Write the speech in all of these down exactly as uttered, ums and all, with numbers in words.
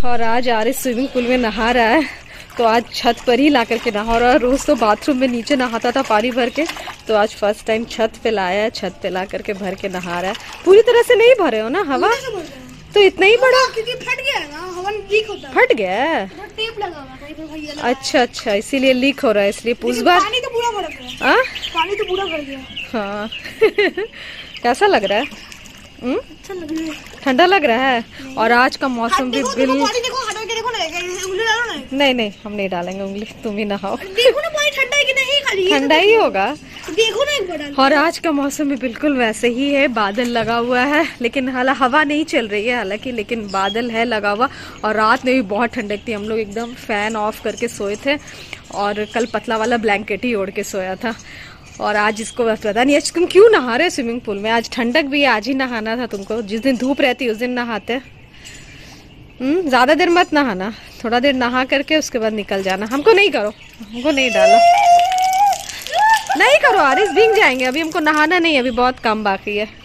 और आज Aaris swimming pool में नहा रहा है, तो आज छत पर ही ला करके नहा रहा है। रोज तो बाथरूम में नीचे नहाता था पानी भर के, तो आज फर्स्ट टाइम छत पे लाया है, छत पे ला करके भर के नहा रहा है। पूरी तरह से नहीं भरे हो ना हवा, तो इतना ही बड़ा क्योंकि फट गया है ना, हवा लीक होता है। फट गया है, टेप लगा हुआ है। अच्छा अच्छा, इसीलिए लीक हो रहा है, इसलिए उस बार पानी तो पूरा भर गया। हाँ पानी तो पूरा भर गया। हाँ कैसा लग रहा है? अच्छा लग रहा है, ठंडा लग रहा है। और आज का मौसम भी बिल्कुल नहीं नहीं, हम नहीं डालेंगे उंगली, तुम ही नहाओ। देखो ना पानी ठंडा है कि नहीं, खाली ठंडा ही होगा। देखो ना एक बार। और आज का मौसम भी बिल्कुल वैसे ही है, बादल लगा हुआ है, लेकिन हालांकि हवा नहीं चल रही है हालांकि, लेकिन बादल है लगा हुआ। और रात में भी बहुत ठंडक थी, हम लोग एकदम फैन ऑफ करके सोए थे, और कल पतला वाला ब्लैंकेट ही ओढ़ के सोया था। और आज इसको पता नहीं आज तुम क्यों नहा रहे स्विमिंग पूल में, आज ठंडक भी है, आज ही नहाना था तुमको। जिस दिन धूप रहती है उस दिन नहाते। हम्म ज्यादा देर मत नहाना, थोड़ा देर नहा करके उसके बाद निकल जाना। हमको नहीं करो, हमको नहीं डालो, नहीं करो आरिस, भीग जाएंगे। अभी हमको नहाना नहीं, अभी बहुत काम बाकी है।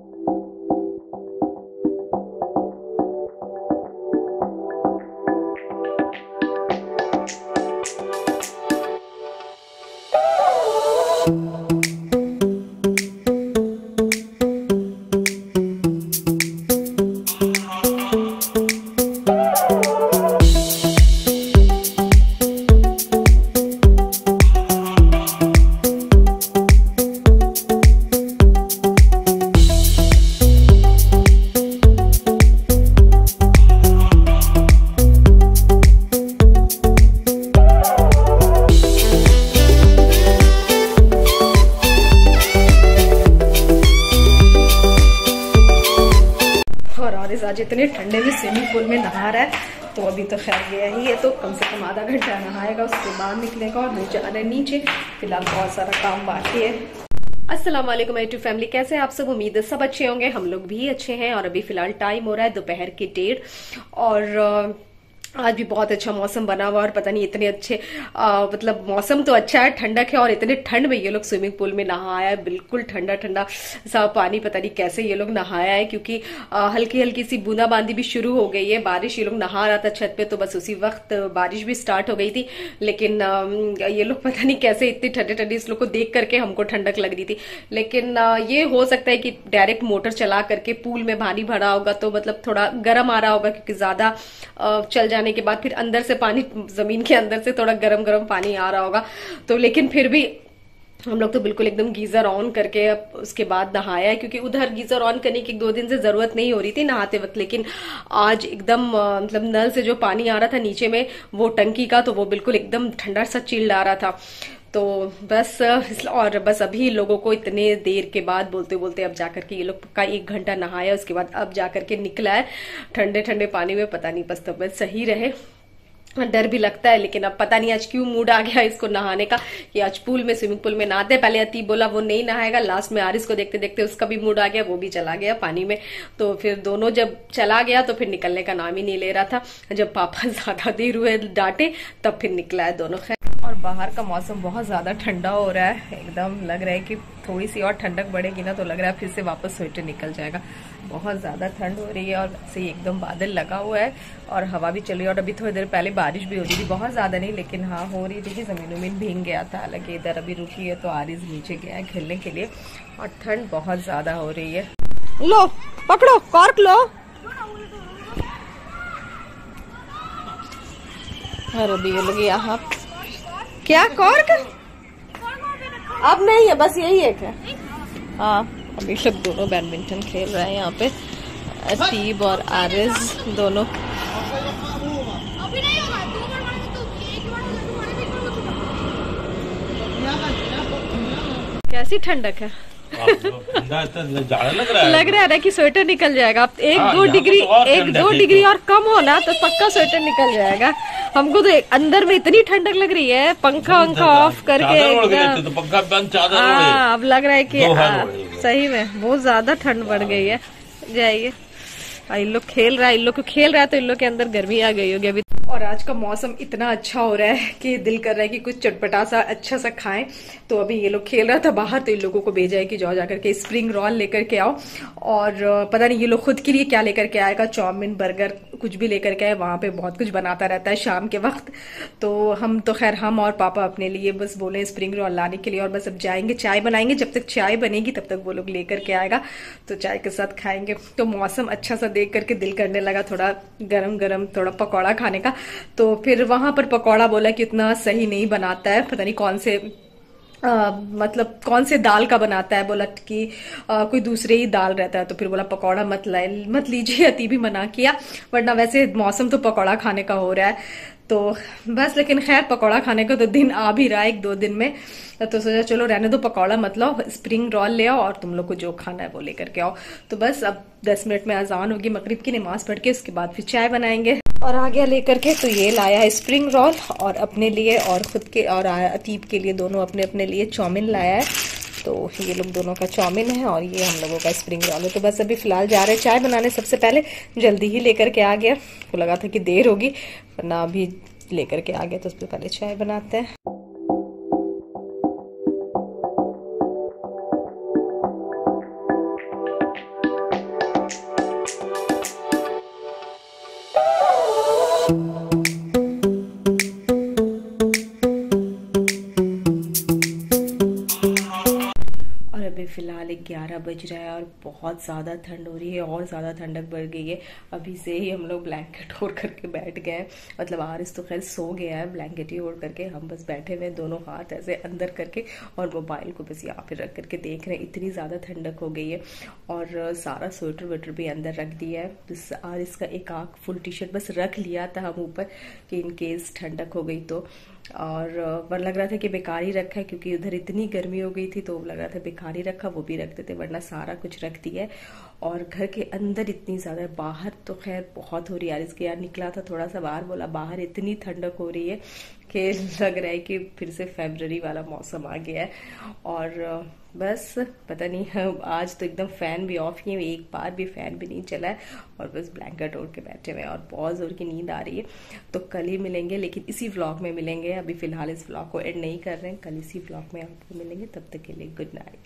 आज इतने ठंडे में स्विमिंग पूल में नहा रहा है, तो अभी तो खैर गया ही है, तो कम से कम आधा घंटा नहाएगा, उसके बाद निकलेगा और नीचे आने नीचे। फिलहाल बहुत सारा काम बाकी है। अस्सलाम वालेकुम यूट्यूब फैमिली, कैसे हैं आप सब? उम्मीद है सब अच्छे होंगे, हम लोग भी अच्छे हैं। और अभी फिलहाल टाइम हो रहा है दोपहर के डेढ़, और आज भी बहुत अच्छा मौसम बना हुआ, और पता नहीं इतने अच्छे आ, मतलब मौसम तो अच्छा है, ठंडक है, और इतने ठंड में ये लोग स्विमिंग पूल में नहाया है, बिल्कुल ठंडा ठंडा सा पानी। पता नहीं कैसे ये लोग नहाया है, क्योंकि आ, हल्की हल्की सी बूंदाबांदी भी शुरू हो गई है, बारिश। ये लोग नहा रहा था छत पे, तो बस उसी वक्त बारिश भी स्टार्ट हो गई थी। लेकिन आ, ये लोग पता नहीं कैसे इतनी ठंडे ठंडी, इस लोग को देख करके हमको ठंडक लग रही थी। लेकिन आ, ये हो सकता है कि डायरेक्ट मोटर चला करके पूल में पानी भरा होगा, तो मतलब थोड़ा गर्म आ रहा होगा, क्योंकि ज्यादा चल जाने के बाद फिर अंदर से पानी, जमीन के अंदर से थोड़ा गरम गरम पानी आ रहा होगा। तो लेकिन फिर भी हम लोग तो बिल्कुल एकदम गीजर ऑन करके अब उसके बाद नहाया है, क्योंकि उधर गीजर ऑन करने की दो दिन से जरूरत नहीं हो रही थी नहाते वक्त। लेकिन आज एकदम मतलब नल से जो पानी आ रहा था नीचे में, वो टंकी का, तो वो बिल्कुल एकदम ठंडा सा चिल्ड आ रहा था। तो बस, और बस अभी लोगों को इतने देर के बाद बोलते बोलते अब जाकर के ये लोग का एक घंटा नहाया, उसके बाद अब जाकर के निकला है ठंडे ठंडे पानी में। पता नहीं बस तबियत सही रहे, डर भी लगता है, लेकिन अब पता नहीं आज क्यों मूड आ गया इसको नहाने का, कि आज पूल में, स्विमिंग पूल में नहाते। पहले अतीब बोला वो नहीं नहाएगा, लास्ट में आरिस को देखते देखते उसका भी मूड आ गया, वो भी चला गया पानी में। तो फिर दोनों जब चला गया तो फिर निकलने का नाम ही नहीं ले रहा था। जब पापा ज्यादा देर हुए डांटे, तब फिर निकला है दोनों। खैर, और बाहर का मौसम बहुत ज्यादा ठंडा हो रहा है, एकदम लग रहा है कि थोड़ी सी और ठंडक बढ़ेगी ना, तो लग रहा है फिर से वापस स्वेटर निकल जाएगा। बहुत ज्यादा ठंड हो रही है, और से एकदम बादल लगा हुआ है, और हवा भी चल रही है। और अभी थोड़ी देर पहले बारिश भी हो रही थी, बहुत ज्यादा नहीं लेकिन हाँ हो रही थी, कि जमीन उमीन भीग गया था। हालांकि इधर अभी रुकी है, तो आरिस नीचे गया है खेलने के लिए, और ठंड बहुत ज्यादा हो रही है। लो पकड़ो, कॉर्क लो। और अभी ये लोग यहाँ क्या कॉर्क अब नहीं है, बस यही एक है। हाँ, अभी लोग दोनों बैडमिंटन खेल रहे हैं यहाँ पे, अतीब और आरिस दोनों। कैसी ठंडक है? लग रहा है लग रहा है कि स्वेटर निकल जाएगा। अब एक दो डिग्री एक दो डिग्री और कम हो ना, तो पक्का स्वेटर निकल जाएगा। हमको तो अंदर में इतनी ठंडक लग रही है, पंखा वंखा ऑफ करके, तो पंखा बंद, चादर हाँ अब लग रहा है कि सही में बहुत ज्यादा ठंड बढ़ गई है। जाइए, इन लोग खेल रहा है, इन लोग को खेल रहा है तो इन लोग के अंदर गर्मी आ गई होगी अभी। और आज का मौसम इतना अच्छा हो रहा है कि दिल कर रहा है कि कुछ चटपटा सा अच्छा सा खाएं। तो अभी ये लोग खेल रहा था बाहर, तो इन लोगों को भेजा है कि जाओ जाकर के स्प्रिंग रोल लेकर के आओ। और पता नहीं ये लोग खुद के लिए क्या लेकर के आएगा, चाउमीन बर्गर कुछ भी लेकर के आए। वहां पे बहुत कुछ बनाता रहता है शाम के वक्त। तो हम तो खैर हम और पापा अपने लिए बस बोले स्प्रिंग रोल लाने के लिए, और बस अब जाएंगे चाय बनाएंगे। जब तक चाय बनेगी तब तक वो लोग लेकर के आएगा, तो चाय के साथ खाएंगे। तो मौसम अच्छा सा देख करके दिल करने लगा थोड़ा गरम गरम थोड़ा पकौड़ा खाने का। तो फिर वहां पर पकौड़ा बोला कि इतना सही नहीं बनाता है, पता नहीं कौन से आ, मतलब कौन से दाल का बनाता है। बोला कि आ, कोई दूसरे ही दाल रहता है। तो फिर बोला पकौड़ा मत लाए मत लीजिए, अति भी मना किया। वरना वैसे मौसम तो पकौड़ा खाने का हो रहा है। तो बस लेकिन खैर पकौड़ा खाने का तो दिन आ भी रहा है एक दो दिन में। तो सोचा चलो रहने दो, पकौड़ा मत लाओ, स्प्रिंग रोल ले आओ और तुम लोग को जो खाना है वो लेकर के आओ। तो बस अब दस मिनट में अजान होगी मगरिब की, नमाज पढ़ के उसके बाद फिर चाय बनाएंगे। और आ गया लेकर के, तो ये लाया है स्प्रिंग रोल और अपने लिए और खुद के और अतीब के लिए, दोनों अपने अपने लिए चाउमीन लाया है। तो ये लोग दोनों का चाउमीन है और ये हम लोगों का स्प्रिंग रोल है। तो बस अभी फिलहाल जा रहे हैं चाय बनाने। सबसे पहले जल्दी ही लेकर के आ गया, तो लगा था कि देर होगी, वरना अभी लेकर के आ गया। तो उससे पहले चाय बनाते हैं। फिलहाल ग्यारह बज रहा है और बहुत ज़्यादा ठंड हो रही है और ज़्यादा ठंडक बढ़ गई है। अभी से ही हम लोग ब्लैंकेट ओढ़ करके बैठ गए, मतलब आरिस तो खैर सो गया है ब्लैंकेट ही ओढ़ करके। हम बस बैठे हुए दोनों हाथ ऐसे अंदर करके और मोबाइल को बस यहाँ पे रख करके देख रहे हैं। इतनी ज़्यादा ठंडक हो गई है और सारा स्वेटर वेटर भी अंदर रख दिया है। बस आरिस का एक आँख फुल टी शर्ट बस रख लिया था हम ऊपर कि इन केस ठंडक हो गई तो। और वर लग रहा था कि बेकार ही रखा है क्योंकि उधर इतनी गर्मी हो गई थी, तो लग रहा था बेकार ही रखा, वो भी रख देते, वरना सारा कुछ रख दिया है। और घर के अंदर इतनी ज़्यादा, बाहर तो खैर बहुत हो रही है। इसके यार निकला था थोड़ा सा बाहर, बोला बाहर इतनी ठंडक हो रही है कि लग रहा है कि फिर से फरवरी वाला मौसम आ गया है। और बस पता नहीं आज तो एकदम फैन भी ऑफ किए, एक बार भी फैन भी नहीं चला है और बस ब्लैंकेट ओढ़ के बैठे हुए हैं और बहुत जोर की नींद आ रही है। तो कल ही मिलेंगे, लेकिन इसी व्लॉग में मिलेंगे। अभी फिलहाल इस व्लॉग को एड नहीं कर रहे हैं, कल इसी व्लॉग में आपको मिलेंगे। तब तक के लिए good night,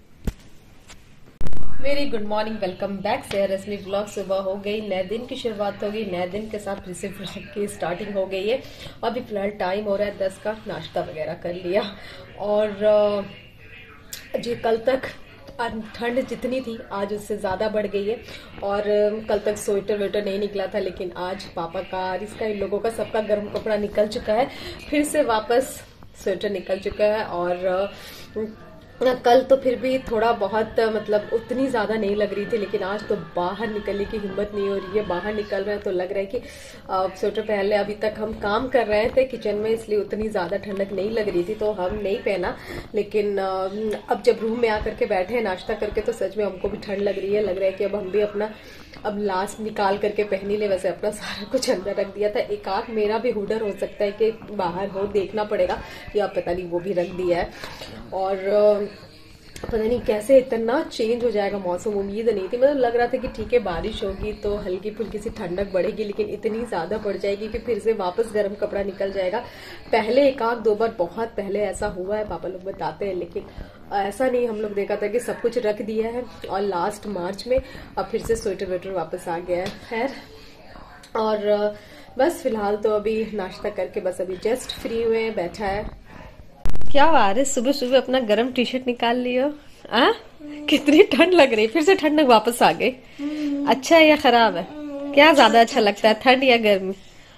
very good morning, welcome back से रश्मि व्लॉग। सुबह हो गई, नए दिन की शुरुआत हो गई, नए दिन के साथ फिर से व्लॉग की स्टार्टिंग हो गई है। अभी फिलहाल टाइम हो रहा है दस का, नाश्ता वगैरह कर लिया। और जी कल तक ठंड जितनी थी आज उससे ज़्यादा बढ़ गई है। और कल तक स्वेटर वेटर नहीं निकला था, लेकिन आज पापा का, इसका, इन लोगों का सबका गर्म कपड़ा निकल चुका है, फिर से वापस स्वेटर निकल चुका है। और कल तो फिर भी थोड़ा बहुत मतलब उतनी ज़्यादा नहीं लग रही थी, लेकिन आज तो बाहर निकलने की हिम्मत नहीं हो रही है। बाहर निकल रहे हैं तो लग रहा है कि स्वेटर पहन ले। अभी तक हम काम कर रहे थे किचन में, इसलिए उतनी ज़्यादा ठंडक नहीं लग रही थी तो हम नहीं पहना। लेकिन अब जब रूम में आकर के बैठे हैं नाश्ता करके तो सच में हमको भी ठंड लग रही है। लग रहा है कि अब हम भी अपना अब लास्ट निकाल करके पहन ही ले। वैसे अपना सारा कुछ अंदर रख दिया था। एक आध मेरा भी हुडर हो सकता है कि बाहर हो, देखना पड़ेगा, या पता नहीं वो भी रख दिया है। और पता नहीं कैसे इतना चेंज हो जाएगा मौसम, उम्मीद नहीं थी। मतलब लग रहा था कि ठीक है बारिश होगी तो हल्की फुल्की सी ठंडक बढ़ेगी, लेकिन इतनी ज़्यादा बढ़ जाएगी कि फिर से वापस गर्म कपड़ा निकल जाएगा। पहले एक आध दो बार बहुत पहले ऐसा हुआ है, पापा लोग बताते हैं, लेकिन ऐसा नहीं। हम लोग देखा था कि सब कुछ रख दिया है और लास्ट मार्च में अब फिर से स्वेटर वेटर वापस आ गया है। खैर और बस फिलहाल तो अभी नाश्ता करके बस अभी जस्ट फ्री हुए, बैठा है। क्या बात है, सुबह सुबह अपना गरम टी शर्ट निकाल लियो। आ? कितनी ठंड लग रही, फिर से ठंडक वापस आ गई। अच्छा है या खराब है? क्या ज्यादा अच्छा लगता है, ठंड या गर्मी?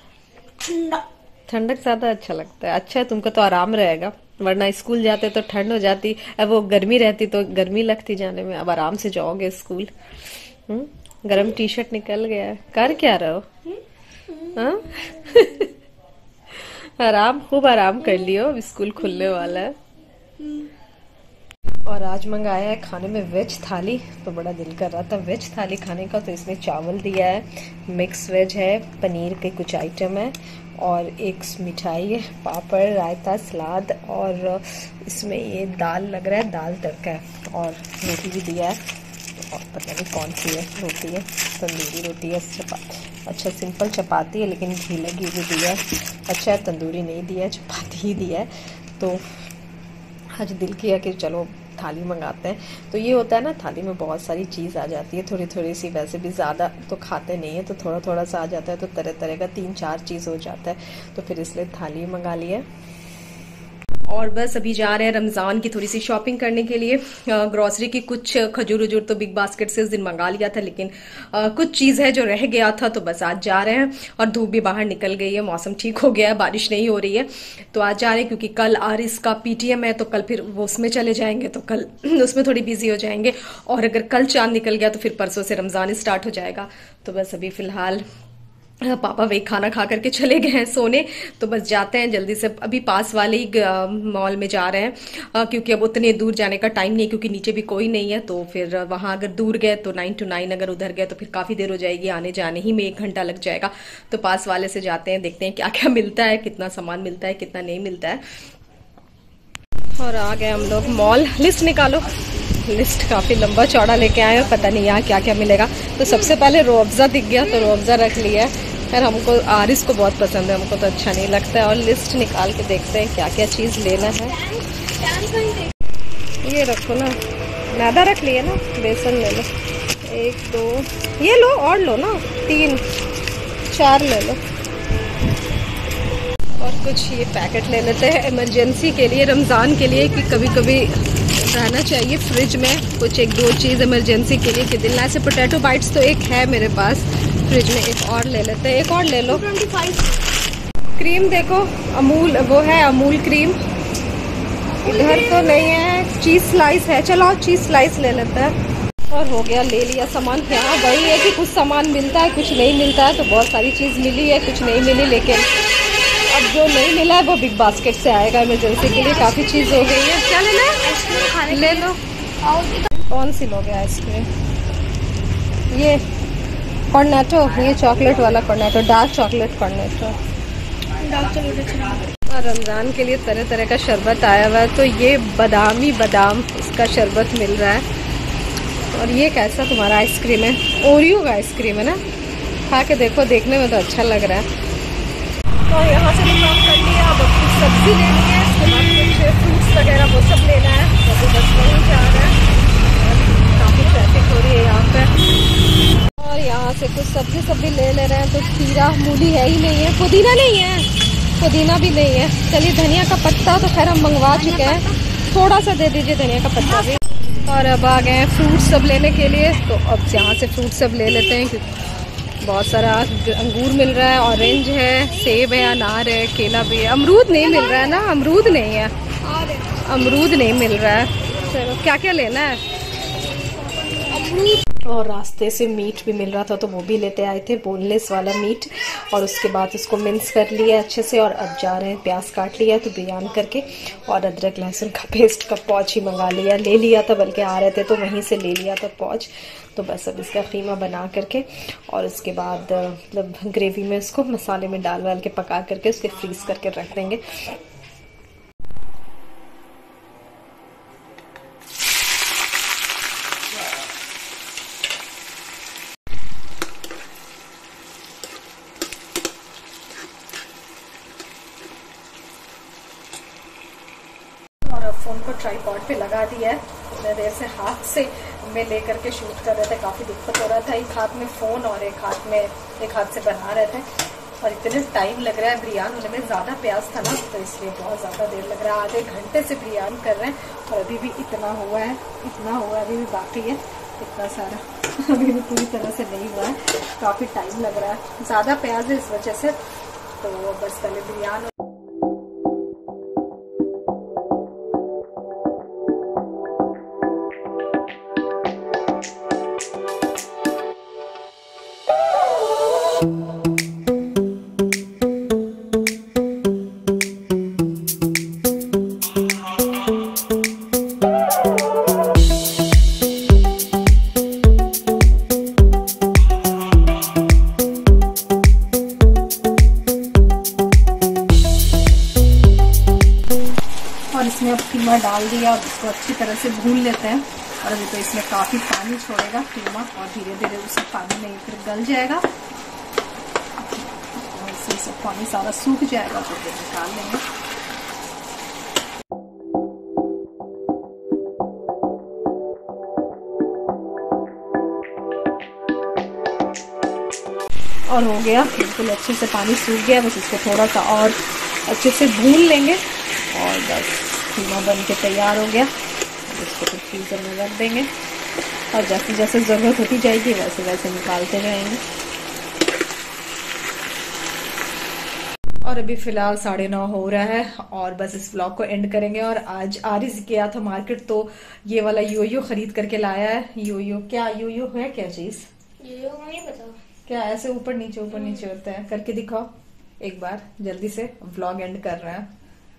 ठंडक ज्यादा अच्छा लगता है। अच्छा है, तुमको तो आराम रहेगा, वरना स्कूल जाते तो ठंड हो जाती, अब वो गर्मी रहती तो गर्मी लगती जाने में। अब आराम से जाओगे स्कूल। हम्म, गरम टी शर्ट निकल गया, कर क्या रहे हो? हाँ आराम, खूब आराम कर लियो, स्कूल खुलने वाला है। और आज मंगाया है खाने में वेज थाली, तो बड़ा दिल कर रहा था वेज थाली खाने का। तो इसमें चावल दिया है, मिक्स वेज है, पनीर के कुछ आइटम है और एक मिठाई है, पापड़, रायता, सलाद और इसमें ये दाल लग रहा है, दाल तड़का है और रोटी भी दिया है। और पता नहीं कौन सी है रोटी है, तंदूरी रोटी है, चपा अच्छा सिंपल चपाती है लेकिन घी लगी भी दिया है। अच्छा है तंदूरी नहीं दिया है, चपाती ही दिया है। तो आज दिल किया कि चलो थाली मंगाते हैं। तो ये होता है ना, थाली में बहुत सारी चीज़ आ जाती है, थोड़ी थोड़ी सी, वैसे भी ज़्यादा तो खाते नहीं है तो थोड़ा थोड़ा सा आ जाता है, तो तरह तरह का तीन चार चीज़ हो जाता है, तो फिर इसलिए थाली मंगा ली है। और बस अभी जा रहे हैं रमज़ान की थोड़ी सी शॉपिंग करने के लिए। ग्रॉसरी की कुछ खजूर वजूर तो बिग बास्केट से उस दिन मंगा लिया था, लेकिन आ, कुछ चीज़ है जो रह गया था, तो बस आज जा रहे हैं। और धूप भी बाहर निकल गई है, मौसम ठीक हो गया है, बारिश नहीं हो रही है, तो आज जा रहे हैं। क्योंकि कल आरिस का पीटीएम है, तो कल फिर वो उसमें चले जाएंगे, तो कल उसमें थोड़ी बिजी हो जाएंगे। और अगर कल चांद निकल गया तो फिर परसों से रमज़ान स्टार्ट हो जाएगा। तो बस अभी फ़िलहाल पापा वही खाना खा करके चले गए हैं सोने, तो बस जाते हैं जल्दी से। अभी पास वाले ही मॉल में जा रहे हैं, आ, क्योंकि अब उतने दूर जाने का टाइम नहीं है, क्योंकि नीचे भी कोई नहीं है। तो फिर वहां अगर दूर गए तो नाइन टू नाइन, अगर उधर गए तो फिर काफ़ी देर हो जाएगी, आने जाने ही में एक घंटा लग जाएगा। तो पास वाले से जाते हैं, देखते हैं क्या क्या मिलता है, कितना सामान मिलता है, कितना नहीं मिलता है। और आ गए हम लोग मॉल। लिस्ट निकालो, लिस्ट काफ़ी लंबा चौड़ा लेके आए हैं, पता नहीं यहाँ क्या क्या मिलेगा। तो सबसे पहले रूअफ़ज़ा दिख गया, तो रूअफ़ज़ा रख लिया। खैर हमको आरिस को बहुत पसंद है, हमको तो अच्छा नहीं लगता है। और लिस्ट निकाल के देखते हैं क्या क्या चीज़ लेना है। ये रखो ना, मैदा रख लिए ना, बेसन ले लो, एक दो ये लो, और लो ना, तीन चार ले लो। और कुछ ये पैकेट ले लेते हैं इमरजेंसी के लिए, रमज़ान के लिए, कि कभी कभी रहना चाहिए फ्रिज में कुछ एक दो चीज़ इमरजेंसी के लिए कि दिन ऐसे। पोटैटो बाइट्स तो एक है मेरे पास फ्रिज में, एक और ले लेते हैं, एक और ले लो। क्रीम देखो, अमूल वो है, अमूल क्रीम इधर तो नहीं है। चीज़ स्लाइस है, चलो चीज़ स्लाइस ले लेते हैं। और हो गया, ले लिया सामान। यहाँ वही है कि कुछ सामान मिलता है, कुछ नहीं मिलता है। तो बहुत सारी चीज़ मिली है, कुछ नहीं मिली, लेकिन अब जो नहीं मिला है वो बिग बास्केट से आएगा इमरजेंसी के लिए। काफ़ी चीज़ हो गई है। क्या लेना है? ले लो। कौन सी लोगे आइसक्रीम? ये कॉर्नेटो, ये चॉकलेट वाला कॉर्नेटो, डार्क चॉकलेट कॉर्नेटो। और रमज़ान के लिए तरह तरह का शरबत आया हुआ है। तो ये बादामी बादाम इसका शरबत मिल रहा है। और ये कैसा तुम्हारा आइसक्रीम है? ओरियो का आइसक्रीम है ना, खा के देखो, देखने में तो अच्छा लग रहा है। और यहाँ से दुकान कर लिया, अब कुछ सब्ज़ी लेनी है, उसके बाद कुछ फ्रूट्स वगैरह वो सब लेना है। तो बस वहीं जा रहा है, काफ़ी ट्रैफिक हो रही है यहाँ पे। और यहाँ से कुछ सब्जी सब्जी ले ले रहे हैं। तो खीरा मूली है ही नहीं है, पुदीना नहीं है, पुदीना भी नहीं है। चलिए धनिया का पत्ता तो खैर हम मंगवा चुके हैं, थोड़ा सा दे दीजिए धनिया का पत्ता भी। और अब आ गए हैं फ्रूट सब लेने के लिए। तो अब यहाँ से फ्रूट सब ले लेते हैं, क्योंकि बहुत सारा अंगूर मिल रहा है, ऑरेंज है, सेब है, अनार है, केला भी है। अमरूद नहीं मिल रहा है ना, अमरूद नहीं है, अमरूद नहीं मिल रहा है। चलो क्या क्या लेना है? अमरूद। और रास्ते से मीट भी मिल रहा था, तो वो भी लेते आए थे, बोनलेस वाला मीट। और उसके बाद उसको मिक्स कर लिया अच्छे से। और अब जा रहे हैं, प्याज काट लिया तो बिरयानी करके, और अदरक लहसुन का पेस्ट का पौच ही मंगा लिया, ले लिया था, बल्कि आ रहे थे तो वहीं से ले लिया था पौच। तो बस अब इसका कीमा बना करके, और उसके बाद मतलब ग्रेवी में उसको मसाले में डाल वाल के पका करके उसके फ्रीज करके रख देंगे। फ़ोन को ट्राइपॉड पे लगा दिया है। इतने देर से हाथ से में लेकर के शूट कर रहे थे, काफ़ी दिक्कत हो रहा था। एक हाथ में फ़ोन और एक हाथ में एक हाथ से बना रहे थे, और इतने टाइम लग रहा है। बिरयानी होने में ज़्यादा प्याज था ना, तो इसलिए बहुत ज़्यादा देर लग रहा है। आधे घंटे से बिरयानी कर रहे हैं, और अभी भी इतना हुआ है, इतना हुआ है, अभी भी बाकी है इतना सारा, अभी भी पूरी तरह से नहीं हुआ है। काफ़ी टाइम लग रहा है, ज़्यादा प्याज है इस वजह से। तो बस पहले बिरयानी। इसमें अब कीमा डाल दिया, अब इसको अच्छी तरह से भून लेते हैं। और अभी तो इसमें काफ़ी पानी छोड़ेगा कीमा और धीरे धीरे उस पानी में फिर गल जाएगा और इसमें सब पानी सारा सूख जाएगा तो फिर निकाल लेंगे। और हो गया बिल्कुल अच्छे से पानी सूख गया, बस इसको थोड़ा सा और अच्छे से भून लेंगे और बस कीमा बन के तैयार हो गया। इसको फिर फ्रीज़र में रख देंगे और जैसे जैसे ज़रूरत होती जाएगी वैसे वैसे निकालते जाएंगे। और अभी फ़िलहाल साढ़े नौ हो रहा है और बस इस व्लॉग को एंड करेंगे। और आज आरिज़ गया था मार्केट तो ये वाला योयो ख़रीद करके लाया है। योयो क्या योयो है क्या चीज़? योयो को नहीं पता क्या ऐसे ऊपर नीचे ऊपर नीचे होता है? करके दिखाओ एक बार जल्दी से, व्लॉग एंड कर रहे हैं।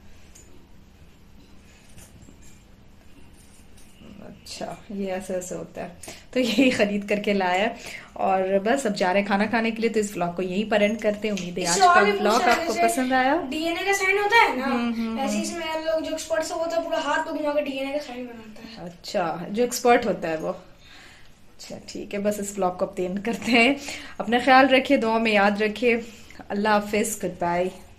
अच्छा ये ऐसे ऐसे होता है, तो यही खरीद करके लाया है और बस अब जा रहे हैं खाना खाने के लिए। तो इस व्लॉग को यहीं पर एंड करते हैं। उम्मीद है आज का व्लॉग आपको पसंद आया। डीएनए का साइन होता है ना, ऐसे इसमें लोग जो एक्सपर्ट होता है पूरा हाथ पे घुमा के डीएनए का साइन बनाता है। अच्छा जो एक्सपर्ट होता है वो। अच्छा ठीक है, बस इस ब्लॉग को अब एंड करते हैं। अपना ख्याल रखिए, दुआ में याद रखिए। अल्लाह हाफिज, गुड बाय।